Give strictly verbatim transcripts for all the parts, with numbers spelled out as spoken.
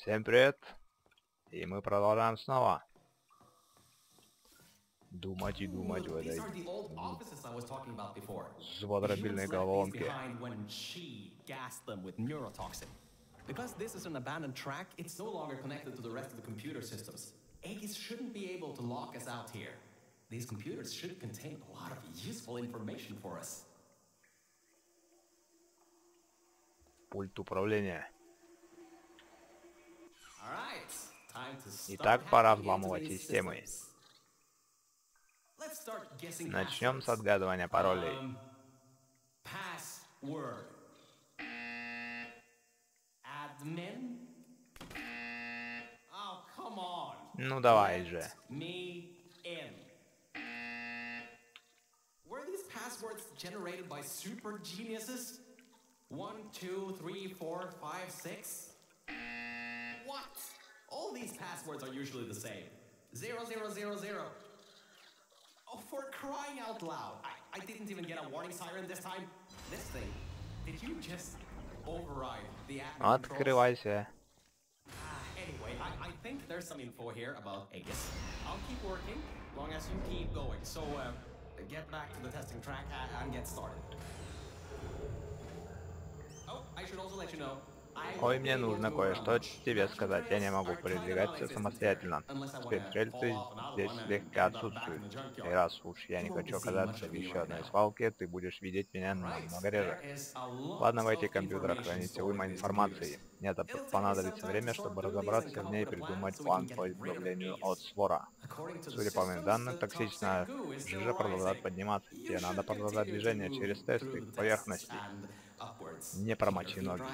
Всем привет! И мы продолжаем снова думать и думать в этой зубодробильной головоломке. Because this is an abandoned track, it's no longer connected to the rest of the computer systems. Aegis shouldn't be able to lock us out here. These computers should contain a lot of useful information for us. Пульт управления. All right, time to start Итак, пора hacking into взламывать these системы. systems. Let's start guessing Начнем с passwords. отгадывания паролей. Um, password. Admin. Oh, come on. Ну давай же. Me in. Were these passwords generated by super geniuses? One, two, three, four, five, six? What? All these passwords are usually the same. Zero, zero, zero, zero. Oh, for crying out loud. I, I didn't even get a warning siren this time. This thing. Did you just override the admin controls? Открывайся. Anyway, I, I think there's some info here about Aegis. I'll keep working, long as you keep going. So, uh, get back to the testing track and get started. Oh, I should also let you know. Ой, мне нужно кое-что тебе сказать. Я не могу передвигаться самостоятельно. Теперь рельсы здесь слегка отсутствуют. И раз уж я не хочу оказаться в еще одной свалке, ты будешь видеть меня намного реже. Ладно, в этих компьютерах хранится уйма информации. Мне понадобится время, чтобы разобраться в ней и придумать план по избавлению от свора. Судя по моим данным, токсичная жижа продолжает подниматься. Тебе надо продолжать движение через тесты поверхности. Не промочи ноги.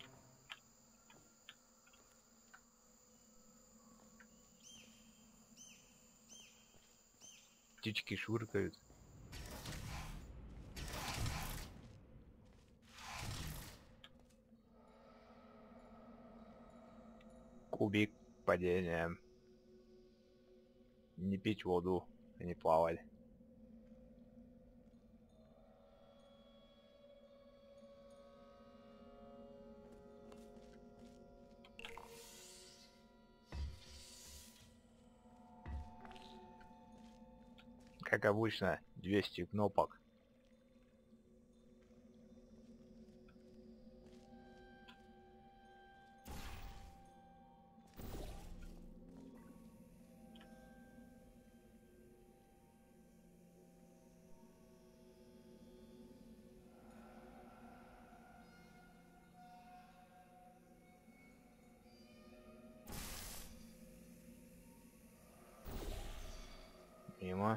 Птички шуркают. Кубик падения. Не пить воду, не плавать. Как обычно, двести кнопок. Мимо.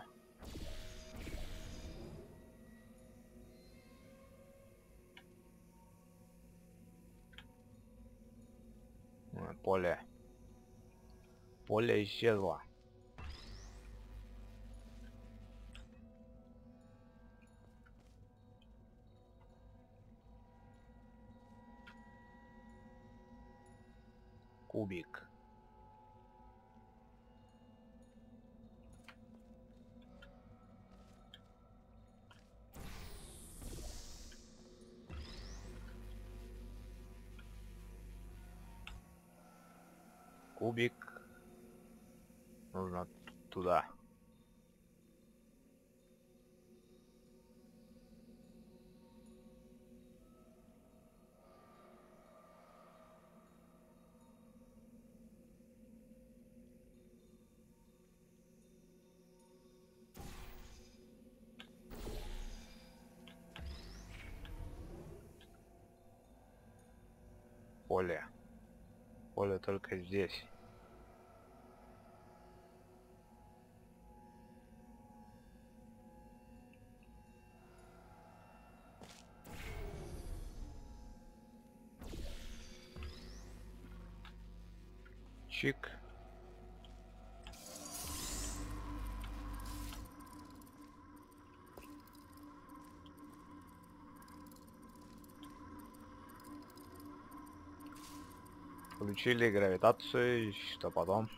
Поле. Поле исчезло. Кубик. Кубик. Нужно туда. Поле. Поле только здесь. Чик. Включили гравитацию, что потом?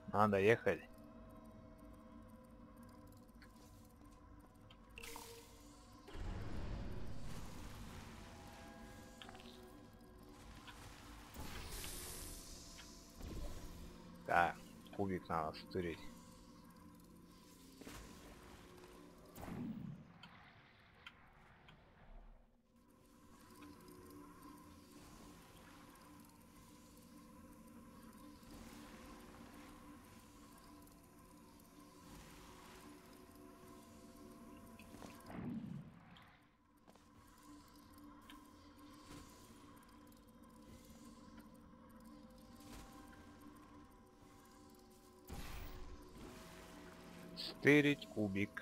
Надо ехать. Да, кубик надо стырить. Стырить кубик.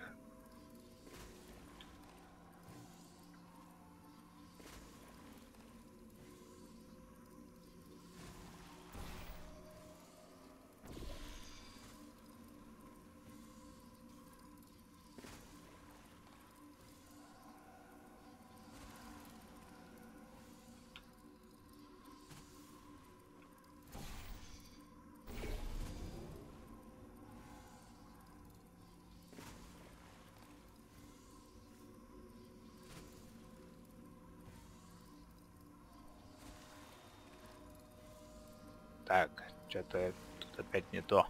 Так, что-то тут опять не то.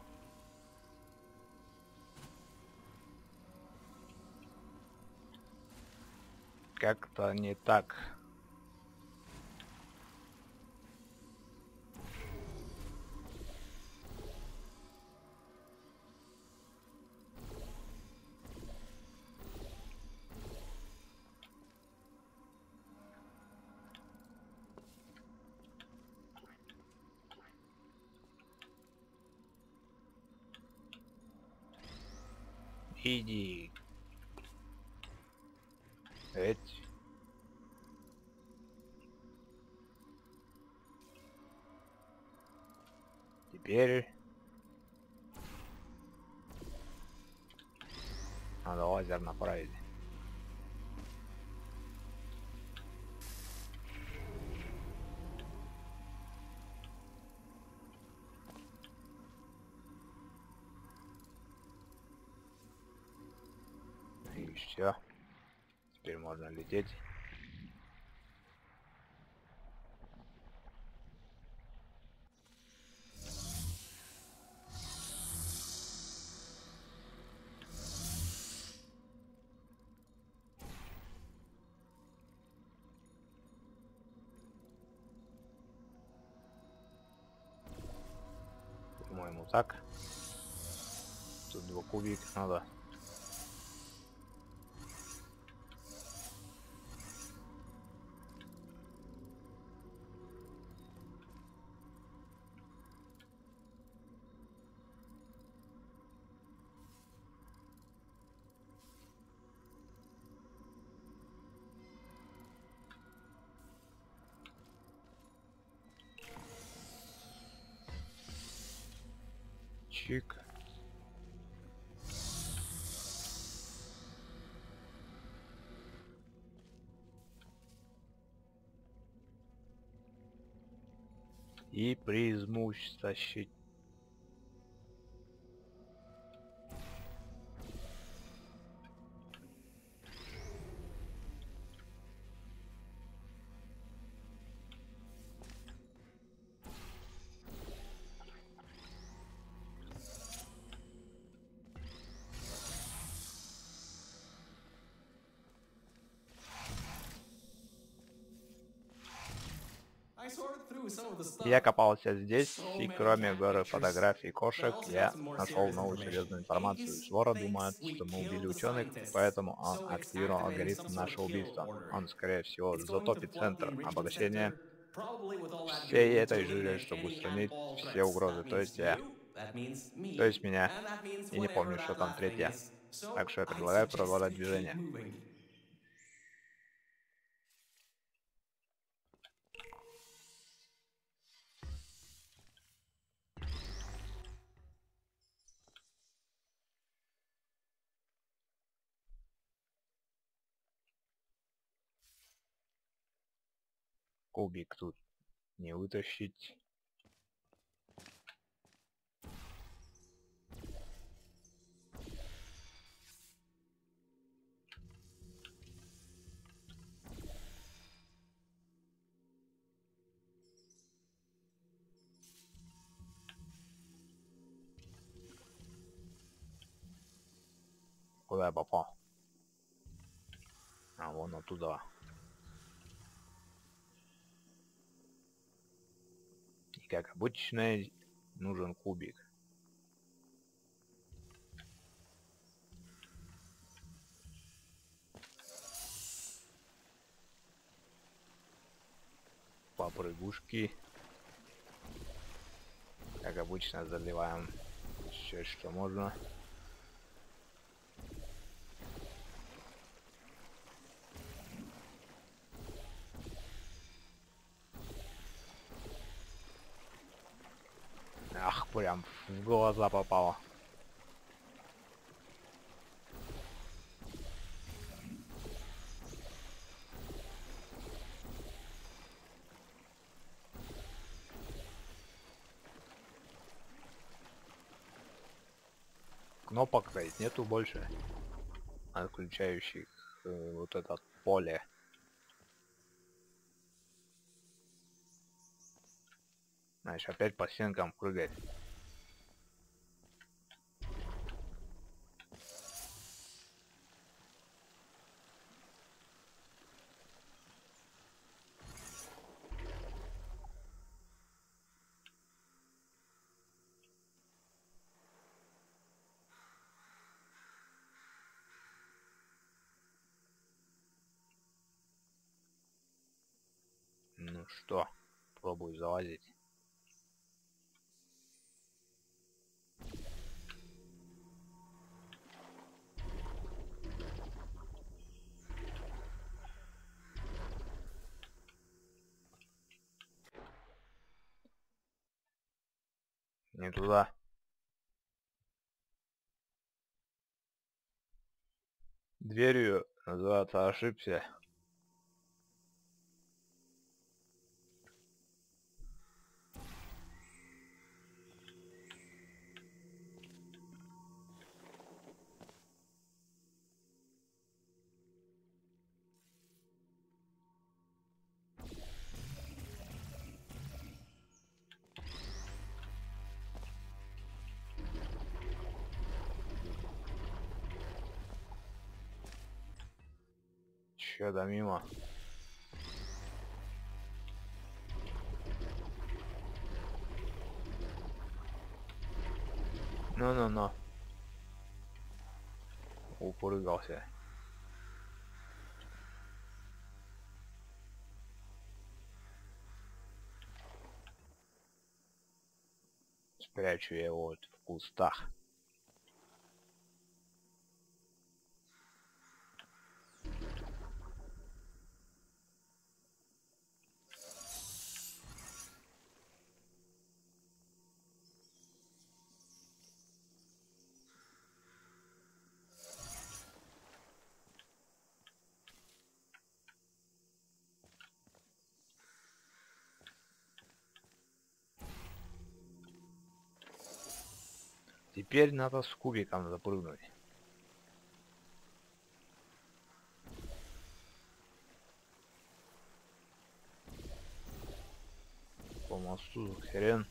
Как-то не так. Иди. Эть. Теперь надо лазер направить. И все. Теперь можно лететь. По-моему, так. Тут два кубика надо. Чик. И призму стащить. I sorted through some of the stuff. Я копался здесь, и кроме горы фотографий кошек, я нашел новую серьезную информацию. Свора думает, что мы убили ученых, поэтому он активировал алгоритм нашего убийства. Он, скорее всего, затопит центр обогащения всей этой жире, чтобы устранить все угрозы, то есть я, то есть меня, и не помню, что там третья. Так что я предлагаю продолжать движение. Кубик тут не вытащить. Куда я попал? А, вон оттуда. И как обычно, нужен кубик. Попрыгушки. Как обычно, заливаем все, что можно. Ах, прям в глаза попало. Кнопок стоит нету больше, отключающих э, вот это поле. Знаешь, опять по стенкам прыгать. Ну что, пробую залазить. Не туда. Дверью, называется, ошибся. Чё-то мимо. Ну-ну-ну. Упрыгался. Спрячу я его вот в кустах. Теперь надо с кубиком запрыгнуть. По мосту хрен.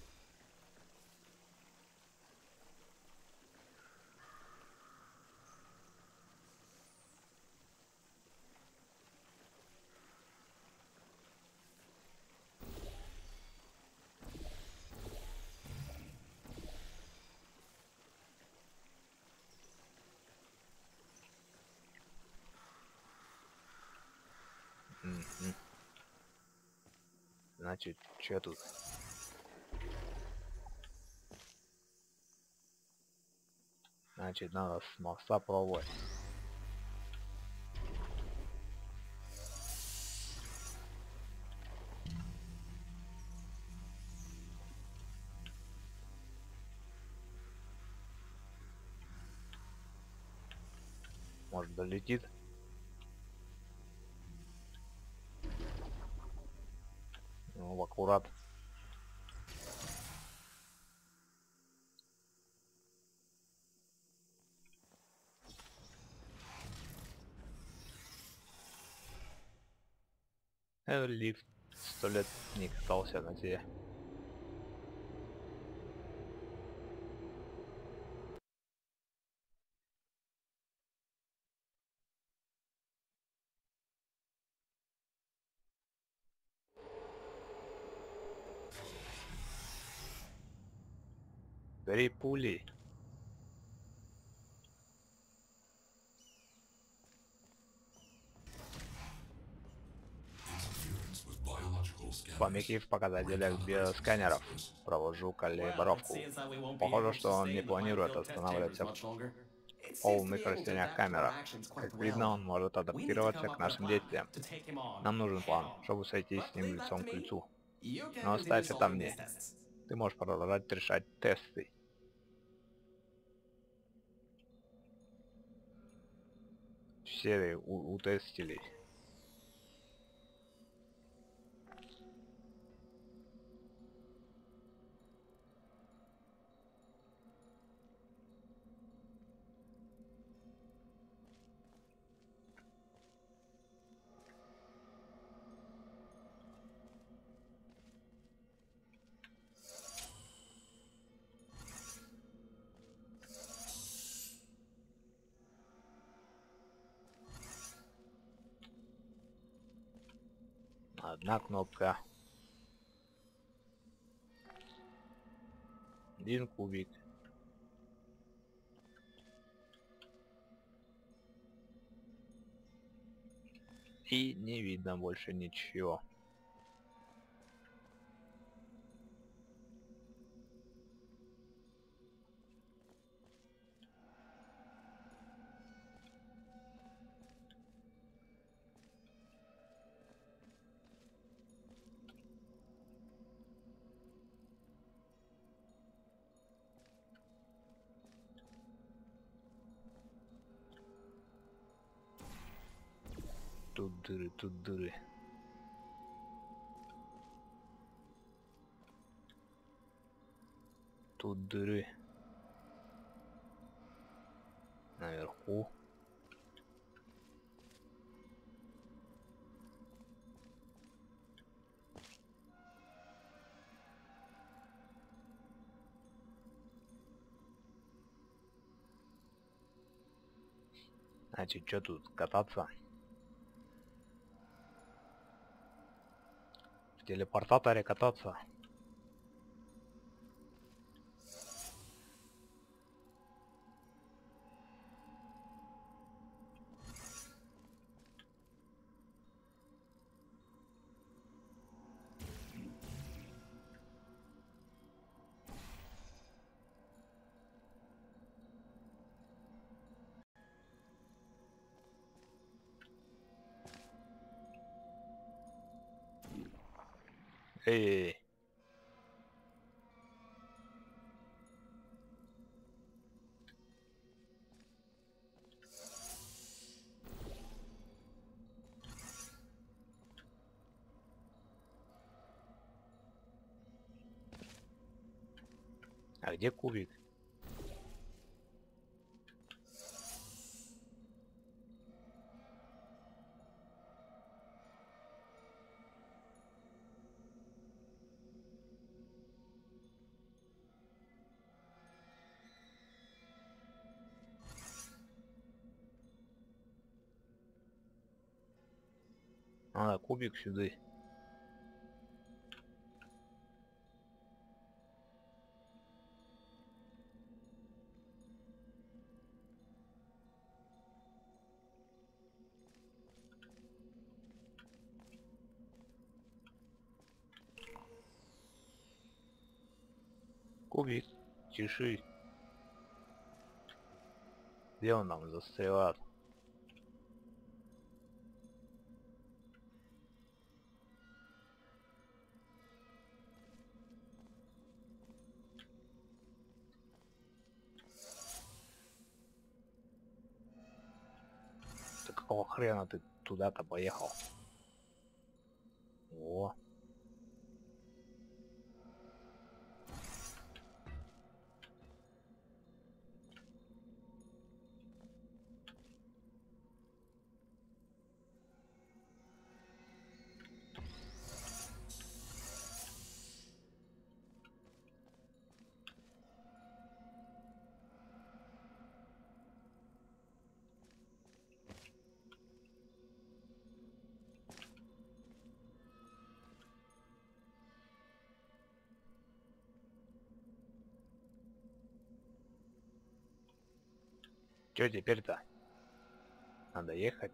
М-м. Значит, что тут? Значит, надо с моста пробовать. Может, долетит? Ну, аккурат. Э, лифт сто лет не катался на тебе. Бери пули. Хомяки в показателях биосканеров. Провожу калибровку. Похоже, что он не планирует останавливаться в полных растениях камерах. Как видно, он может адаптироваться к нашим действиям. Нам нужен план, чтобы сойти с ним лицом к лицу. Но оставь это мне. Ты можешь продолжать решать тесты. Все у утестили. Одна кнопка. Один кубик. И не видно больше ничего. Тут дыры, тут дыры. Тут дыры. Наверху. Значит, что тут кататься? В телепортаторе кататься? Эй! А где кубик? Надо кубик сюда. Кубик, тиши. Где он там застревает? Да какого хрена ты туда-то поехал? О. Чё теперь-то? Надо ехать.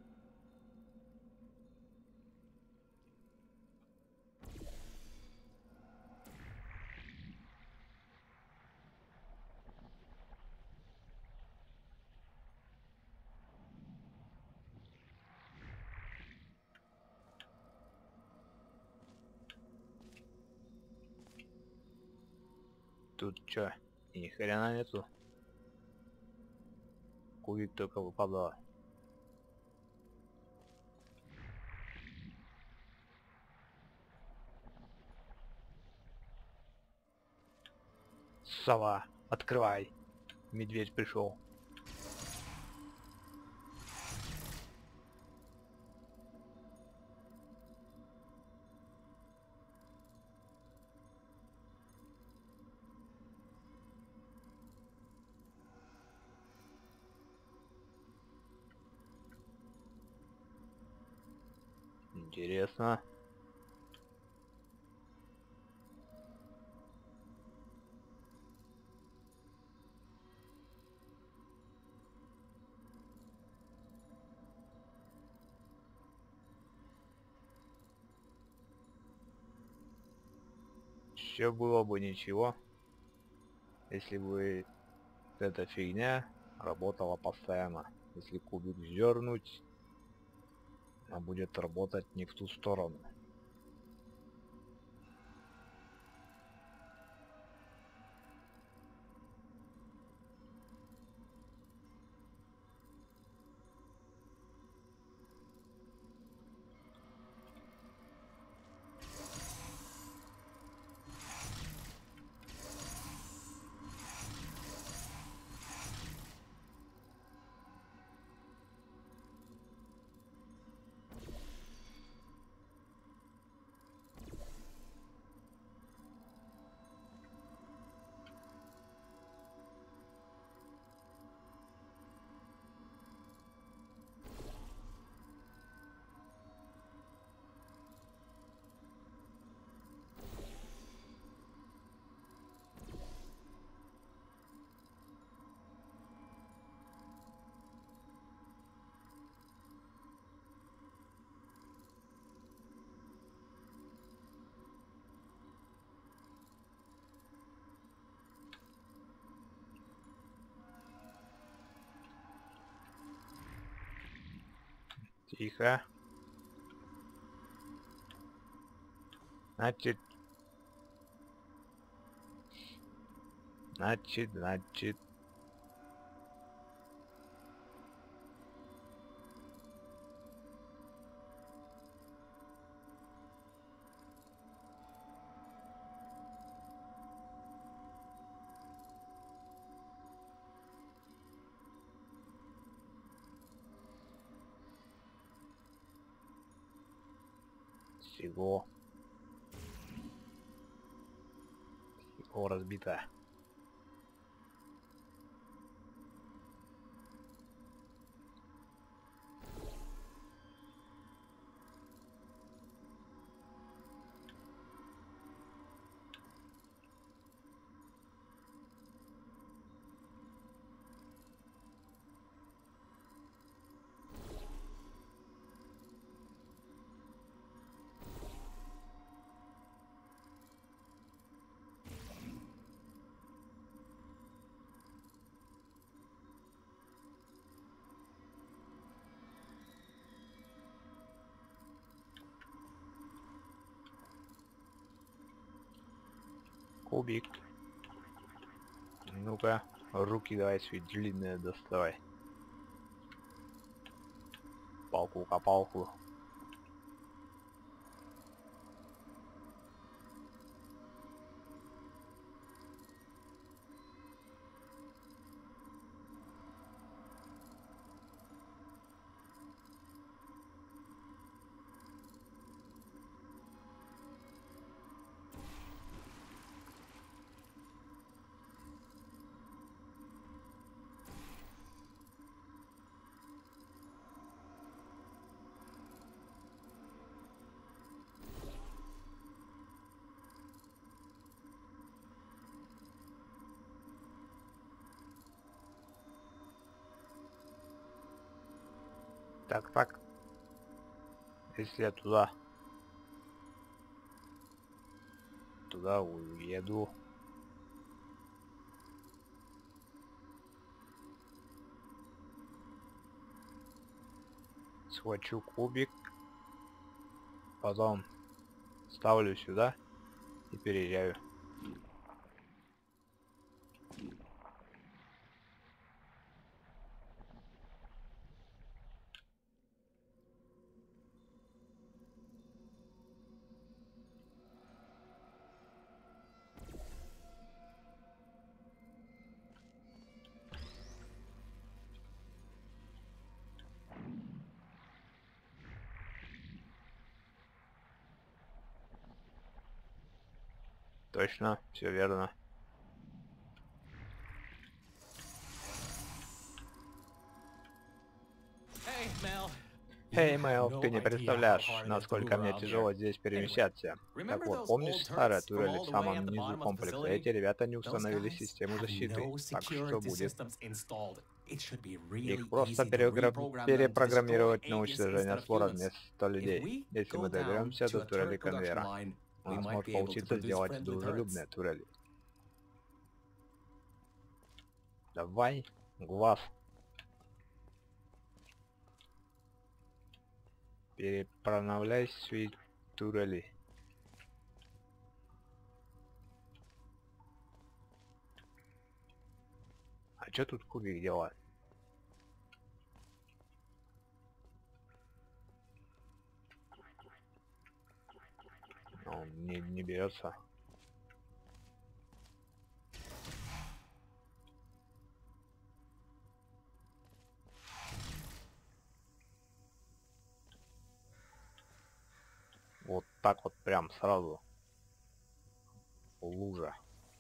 Тут чё? Ни хрена нету. Кубик только выпадало. Сова, открывай. Медведь пришел. Интересно. Все было бы ничего, если бы эта фигня работала постоянно. Если кубик сдернуть, она будет работать не в ту сторону. Тихо. Значит, значит, значит. Всего. Всего разбито. Кубик. Ну-ка, руки давай свои длинные доставай. Палку-копалку. Так, так. Если я туда... Туда уеду. Схвачу кубик. Потом ставлю сюда и переезжаю. Точно, все верно. Hey, Mel. Эй, Мэл, ты не представляешь, насколько мне тяжело здесь перемещаться. Так вот, помнишь старые турели в самом низу комплекса? Эти ребята не установили систему защиты, так что будет их просто перегра- перепрограммировать на уничтожение свора вместо людей. Если мы доберемся до турели конвейера, у нас может получиться сделать дружелюбные турели. Давай, глаз. Перепрограммляй свои турели. А чё тут кубик делает? Он не, не берется. Вот так вот прям сразу. Лужа.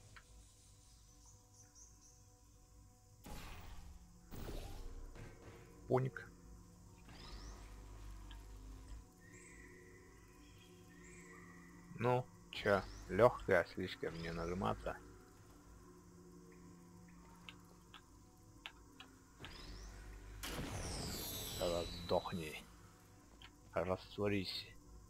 Пуник. Ну, чё, легкая слишком не нажиматься. Тогда сдохни. Растворись.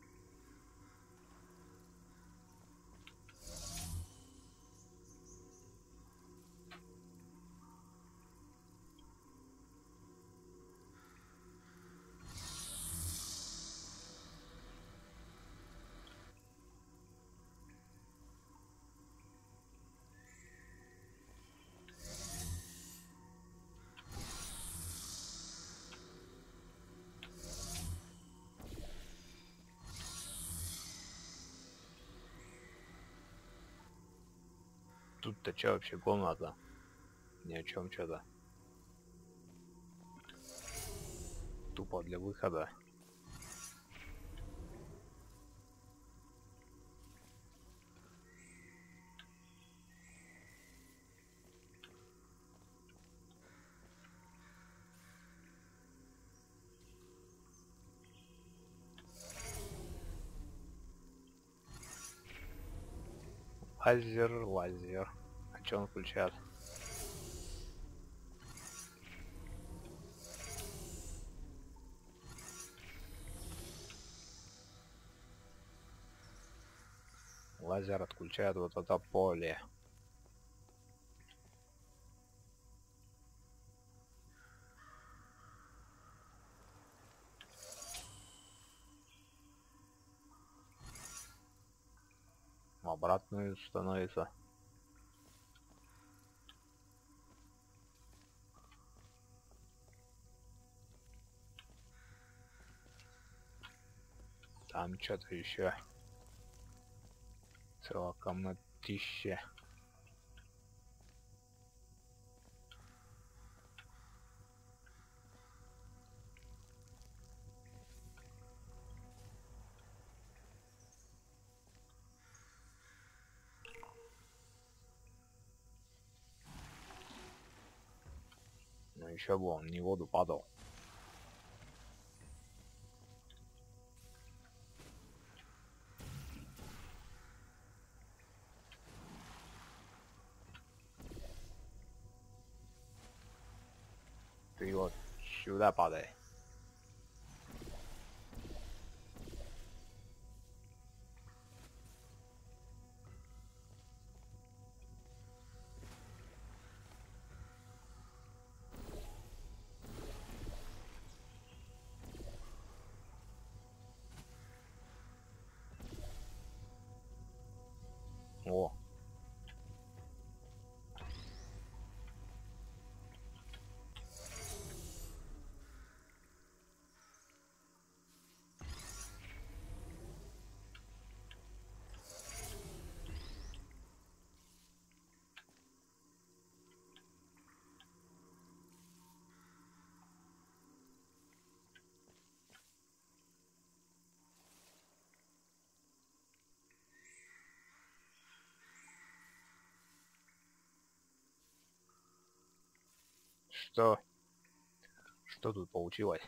Тут-то чё вообще комната? Ни о чем что-то. Тупо для выхода. Лазер, лазер. А чё он включает? Лазер отключает вот это поле. В обратную становится. Там что-то еще. Целая комнатища. Ну еще бы он не в воду падал. Ты вот сюда падай. Что? Что тут получилось?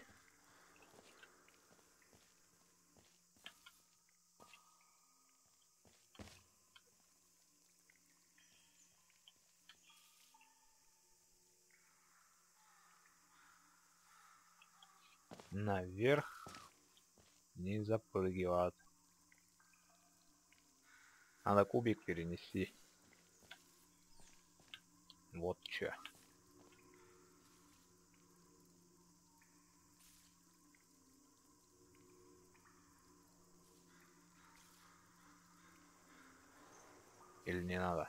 Наверх не запрыгивает. Надо кубик перенести. Вот чё. Или не надо?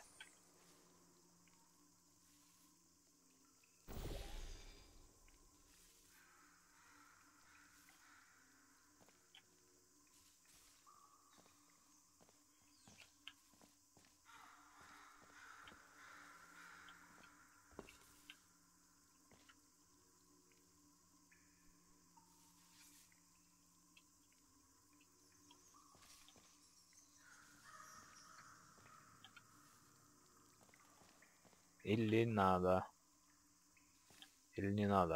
Или надо? Или не надо?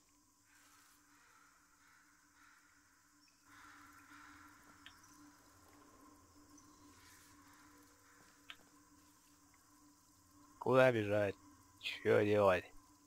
Куда бежать? Чё делать?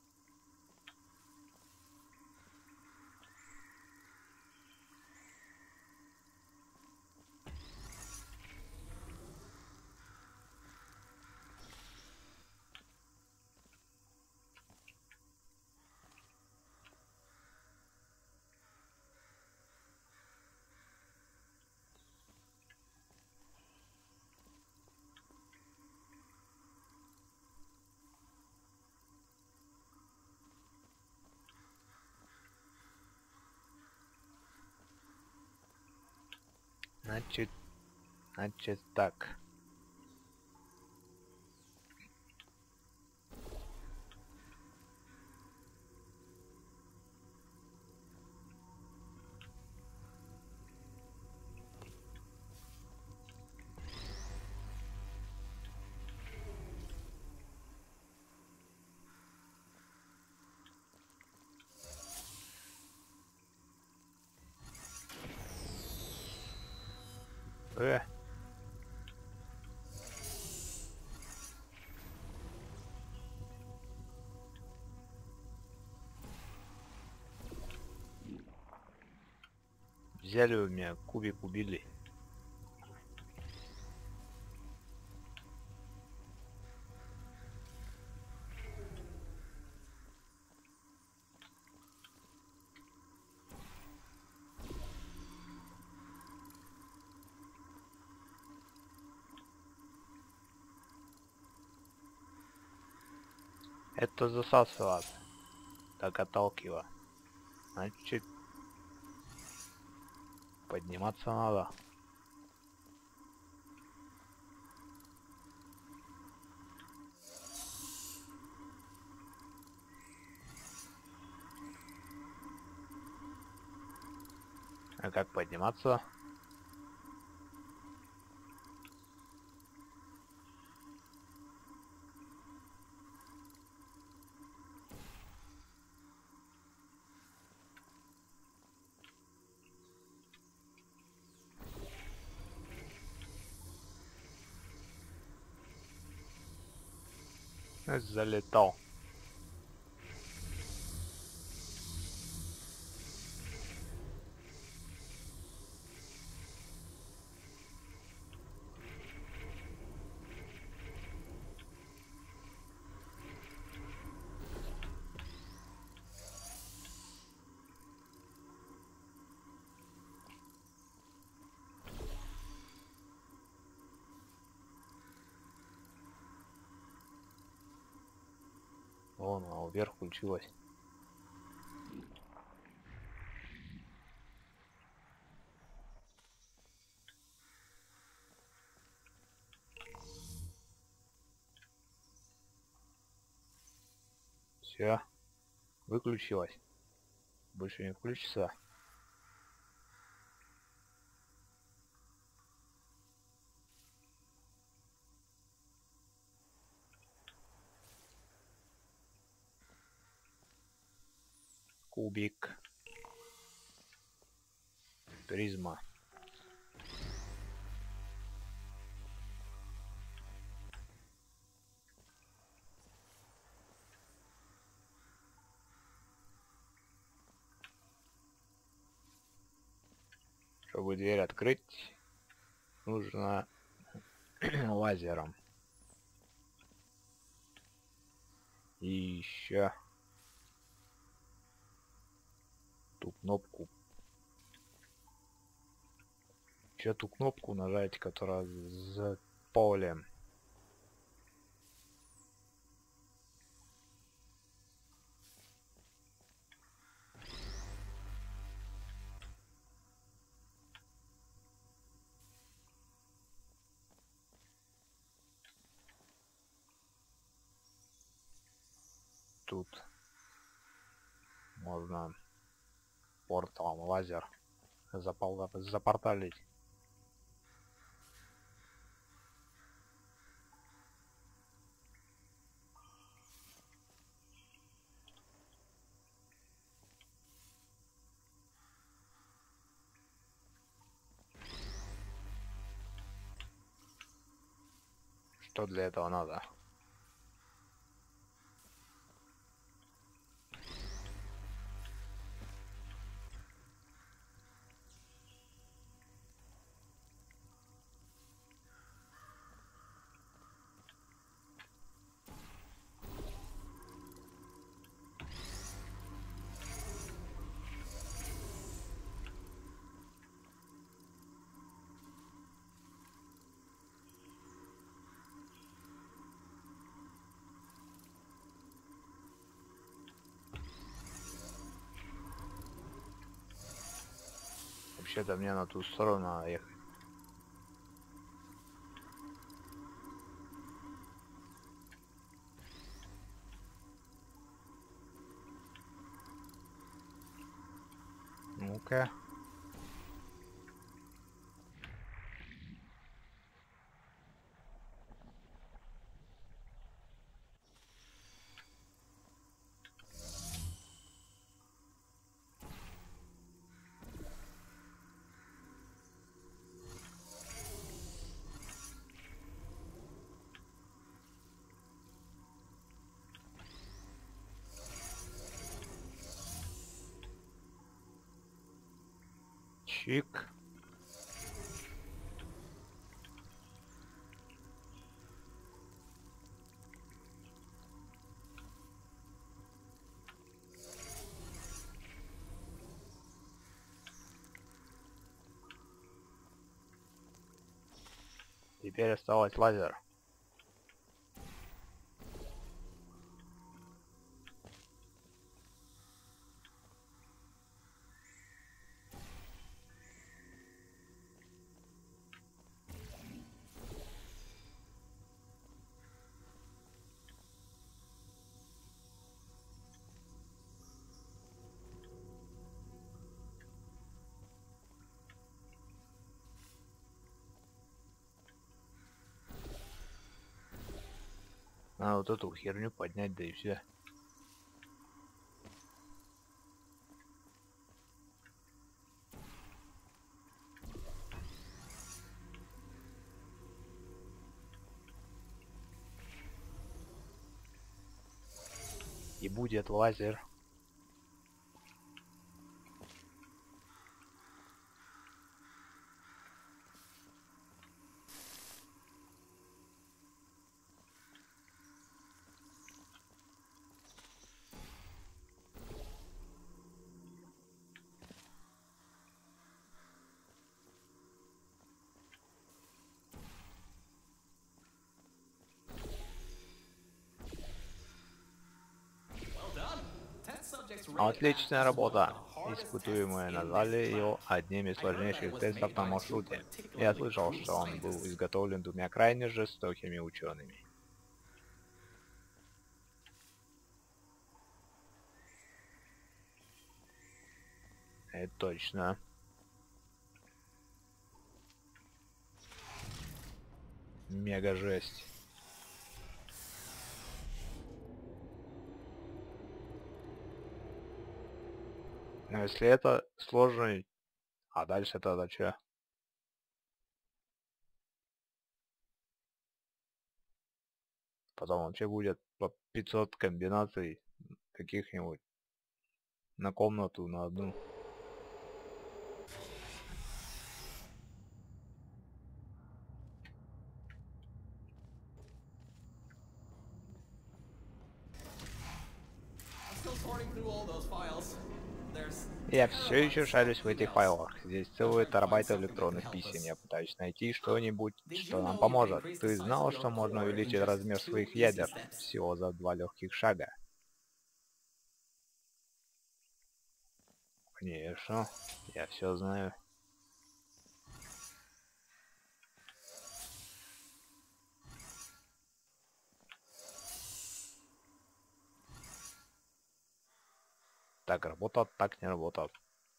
Значит, значит так. Э. Взяли у меня кубик, убили. Это засасывает. Так отталкивает. Значит, подниматься надо. А как подниматься? Залетал. Вон, а вверх включилось. Все, выключилось. Больше не включится. Кубик. Призма. Чтобы дверь открыть, нужно лазером. И еще ту кнопку. Еще ту кнопку нажать, которая за полем. Тут можно порталом лазер запол- запорталить. Что для этого надо? Вообще-то мне на ту сторону надо ехать. Ну-ка. Чик. Теперь осталось лазер. Надо вот эту херню поднять, да и все. И будет лазер. Отличная работа. Испытуемые назвали его одним из сложнейших тестов на маршруте. Я слышал, что он был изготовлен двумя крайне жестокими учеными. Это точно. Мега жесть. Но если это сложно, а дальше тогда что? Потом вообще будет по пятьсот комбинаций каких-нибудь на комнату, на одну. I'm still sorting through all those files. There's Я все еще terabytes of шарюсь в этих emails. файлах. Здесь I'm целые trying to find терабайты something that can электронных help писем. us. Я пытаюсь найти что-нибудь, Did you что нам know you can поможет. increase the Ты size знал, of your что можно core in увеличить just размер two своих easy ядер steps? всего за два легких шага? Конечно, я все знаю. Так работает, так не работает.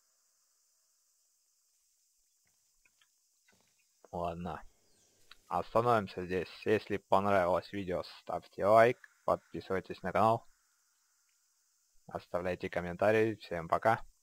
Ладно. Остановимся здесь. Если понравилось видео, ставьте лайк, подписывайтесь на канал, оставляйте комментарии. Всем пока.